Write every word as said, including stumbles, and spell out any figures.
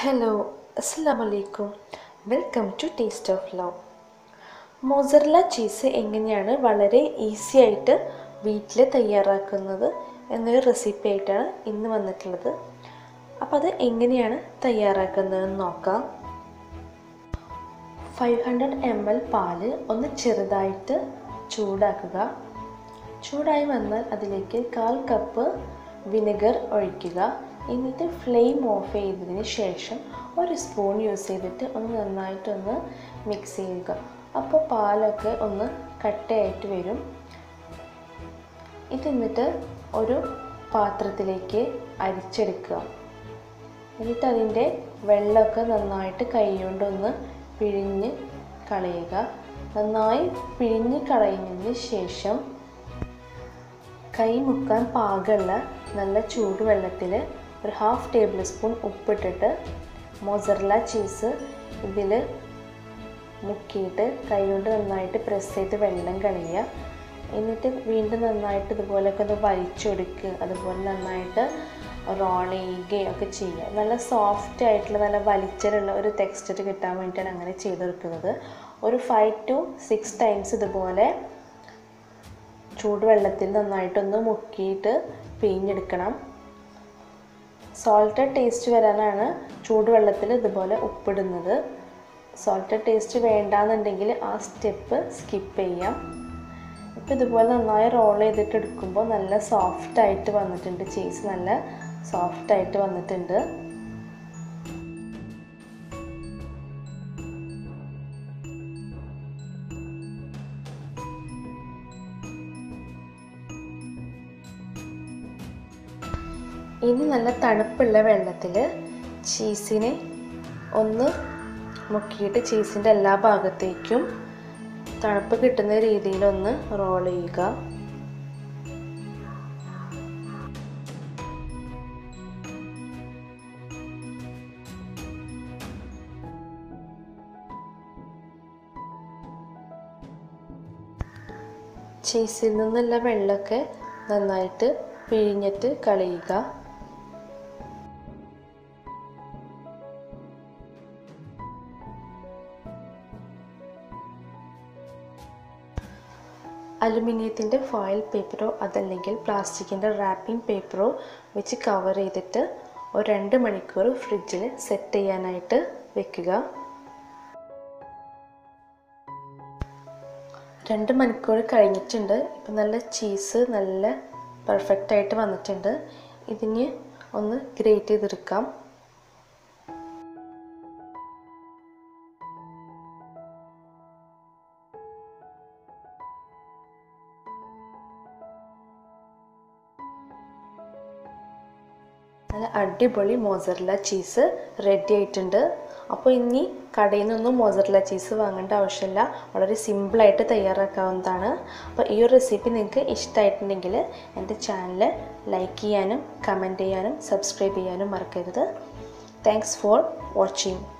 Hello അസ്സലാമു അലൈക്കും welcome to taste of love. Mozzarella cheese എങ്ങനെയാണ് വളരെ ഈസി ആയിട്ട് വീട്ടിൽ തയ്യാറാക്കുന്നത് എന്നൊരു റെസിപ്പി ആയിട്ടാണ് ഇന്ന് വന്നിട്ടുള്ളത്. അപ്പോൾ അത് എങ്ങനെയാണ് തയ്യാറാക്കുന്നതെന്ന് നോക്കാം. ഫൈവ് ഹൺഡ്രഡ് എം എൽ പാല് ഒന്ന് ചെറുതായിട്ട് ചൂടാക്കുക. ചൂടായി വന്നാൽ അതിലേക്ക് കാൽ കപ്പ് വിനെഗർ ഒഴിക്കുക. എന്നിട്ട് ഫ്ലെയിം ഓഫ് ചെയ്തതിന് ശേഷം ഒരു സ്പൂൺ യൂസ് ചെയ്തിട്ട് ഒന്ന് നന്നായിട്ടൊന്ന് മിക്സ് ചെയ്യുക. അപ്പോൾ പാലൊക്കെ ഒന്ന് കട്ടയായിട്ട് വരും. ഇത് എന്നിട്ട് ഒരു പാത്രത്തിലേക്ക് അരിച്ചെടുക്കുക. എന്നിട്ട് അതിൻ്റെ വെള്ളമൊക്കെ നന്നായിട്ട് കൈ കൊണ്ടൊന്ന് പിഴിഞ്ഞ് കളയുക. നന്നായി പിഴിഞ്ഞ് കളയുന്നതിന് ശേഷം കൈ മുക്കാൻ പാകമുള്ള നല്ല ചൂടുവെള്ളത്തിൽ ഒരു ഹാഫ് ടേബിൾ സ്പൂൺ ഉപ്പിട്ടിട്ട് മോസറല്ല ചീസ് ഇതിൽ മുക്കിയിട്ട് കൈ കൊണ്ട് നന്നായിട്ട് പ്രസ് ചെയ്ത് വെള്ളം കളയുക. എന്നിട്ട് വീണ്ടും നന്നായിട്ട് ഇതുപോലെയൊക്കെ ഒന്ന് വലിച്ചൊടുക്കുക. അതുപോലെ നന്നായിട്ട് റോൾ ചെയ്യുകയൊക്കെ ചെയ്യുക. നല്ല സോഫ്റ്റ് ആയിട്ടുള്ള നല്ല വലിച്ചലുള്ള ഒരു ടെക്സ്ചർ കിട്ടാൻ വേണ്ടിയിട്ടാണ് അങ്ങനെ ചെയ്തെടുക്കുന്നത്. ഒരു ഫൈവ് ടു സിക്സ് ടൈംസ് ഇതുപോലെ ചൂടുവെള്ളത്തിൽ നന്നായിട്ടൊന്ന് മുക്കിയിട്ട് പിഴിഞ്ഞെടുക്കണം. സോൾട്ടഡ് ടേസ്റ്റ് വരാനാണ് ചൂടുവെള്ളത്തിൽ ഇതുപോലെ ഉപ്പിടുന്നത്. സോൾട്ടഡ് ടേസ്റ്റ് വേണ്ടാന്നുണ്ടെങ്കിൽ ആ സ്റ്റെപ്പ് സ്കിപ്പ് ചെയ്യാം. ഇപ്പോൾ ഇതുപോലെ നന്നായി റോൾ ചെയ്തിട്ട് എടുക്കുമ്പോൾ നല്ല സോഫ്റ്റായിട്ട് വന്നിട്ടുണ്ട്. ചീസ് നല്ല സോഫ്റ്റായിട്ട് വന്നിട്ടുണ്ട്. ഇനി നല്ല തണുപ്പുള്ള വെള്ളത്തിൽ ചീസിനെ ഒന്ന് മുക്കിയിട്ട് ചീസിൻ്റെ എല്ലാ ഭാഗത്തേക്കും തണുപ്പ് കിട്ടുന്ന രീതിയിലൊന്ന് റോൾ ചെയ്യുക. ചീസിൽ നിന്നുള്ള വെള്ളമൊക്കെ നന്നായിട്ട് പിഴിഞ്ഞിട്ട് കളയുക. അലുമിനിയത്തിൻ്റെ ഫോയിൽ പേപ്പറോ അതല്ലെങ്കിൽ പ്ലാസ്റ്റിക്കിൻ്റെ റാപ്പിംഗ് പേപ്പറോ വെച്ച് കവർ ചെയ്തിട്ട് ഒരു രണ്ട് മണിക്കൂർ ഫ്രിഡ്ജിൽ സെറ്റ് ചെയ്യാനായിട്ട് വെക്കുക. രണ്ട് മണിക്കൂർ കഴിഞ്ഞിട്ടുണ്ട്. ഇപ്പം നല്ല ചീസ് നല്ല പെർഫെക്റ്റായിട്ട് വന്നിട്ടുണ്ട്. ഇതിന് ഒന്ന് ഗ്രേറ്റ് ചെയ്തെടുക്കാം. നല്ല അടിപൊളി മോസറല്ല ചീസ് റെഡി ആയിട്ടുണ്ട്. അപ്പോൾ ഇനി കടയിൽ നിന്നൊന്നും മോസറല്ല ചീസ് വാങ്ങേണ്ട ആവശ്യമില്ല. വളരെ സിമ്പിളായിട്ട് തയ്യാറാക്കാവുന്നതാണ്. അപ്പോൾ ഈ ഒരു റെസിപ്പി നിങ്ങൾക്ക് ഇഷ്ടമായിട്ടുണ്ടെങ്കിൽ എൻ്റെ ചാനൽ ലൈക്ക് ചെയ്യാനും കമൻറ്റ് ചെയ്യാനും സബ്സ്ക്രൈബ് ചെയ്യാനും മറക്കരുത്. Thanks for watching.